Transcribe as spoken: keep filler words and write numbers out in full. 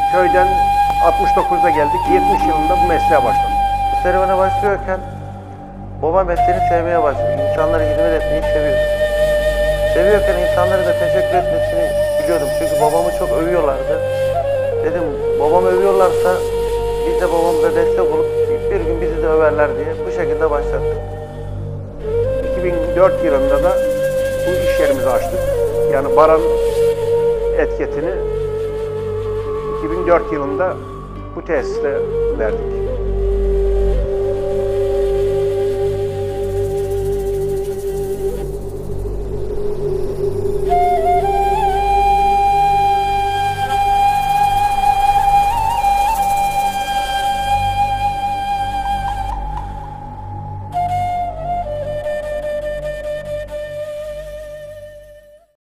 köyden altmış dokuzda geldik. yetmiş yılında bu mesleğe başladık. Bu serüvene başlıyorken babam mesleğini sevmeye başladı. İnsanlara hizmet etmeyi seviyordu. Seviyorken insanlara da teşekkür etmesini biliyordum. Çünkü babamı çok övüyorlardı. Dedim babamı övüyorlarsa biz de babamıza destek olup bir gün bizi de överler diye bu şekilde başladık. iki bin dört yılında da bu iş yerimizi açtık. Yani Baran etiketini iki bin dört yılında bu tesiste verdik.